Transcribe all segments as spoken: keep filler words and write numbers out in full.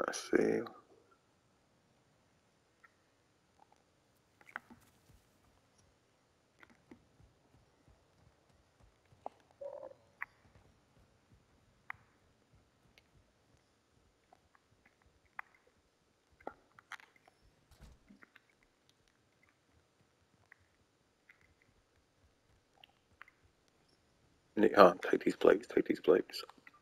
Let's see. Huh, take these plates, take these plates.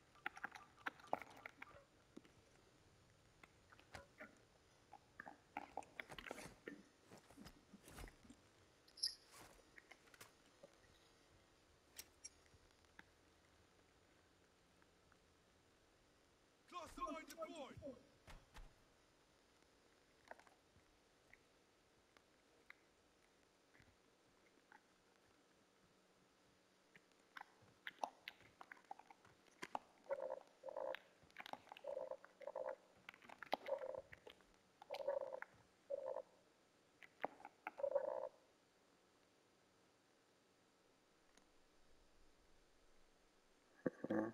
Hmm.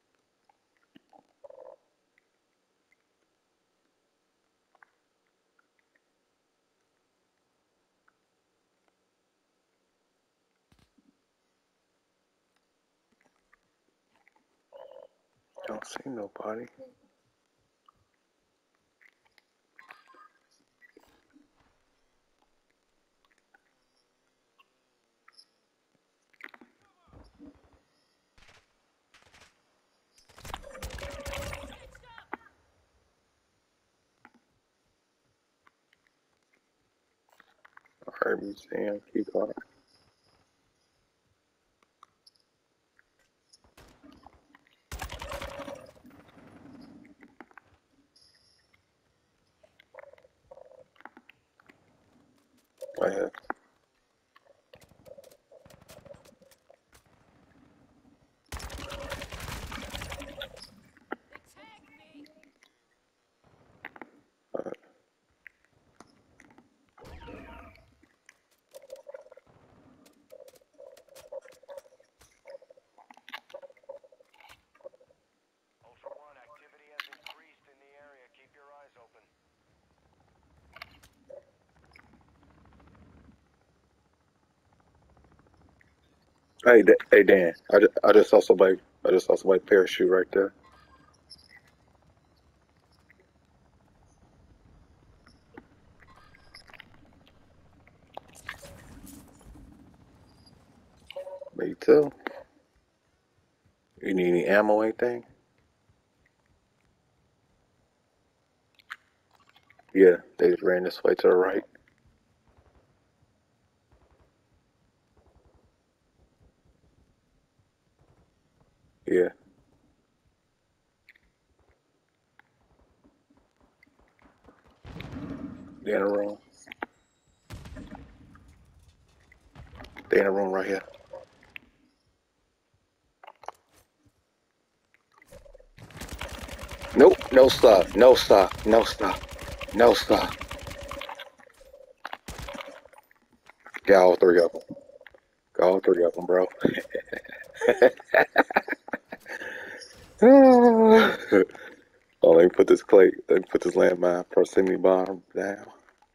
Don't see nobody. Alright, museum, keep going. Right here. Alright. Ultra One, activity has increased in the area. Keep your eyes open. Hey, hey Dan, I just, I just saw somebody, I just saw somebody parachute right there. Me too. You need any ammo, anything? Yeah, they just ran this way to the right. Yeah. They in a room. They in a room right here. Nope, no stop, no stop, no stop, no stop. Got all three of them. Got all three of them, bro. Oh, let me put this clay, let me put this landmine proximity bomb down.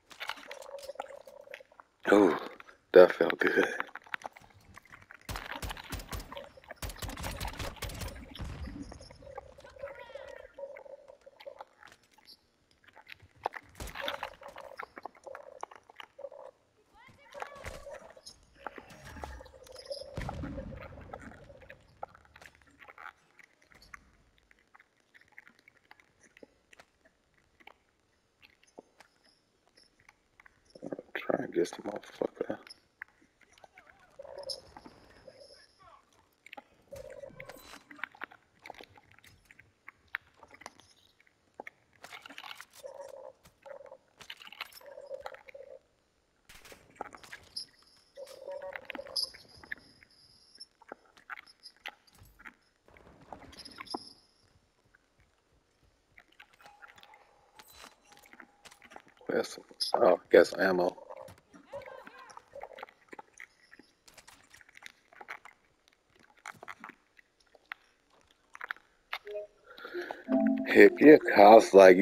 Ooh, that felt good. Try and get some motherfucker. Where's some, oh, got some ammo. Heck yeah, I was like,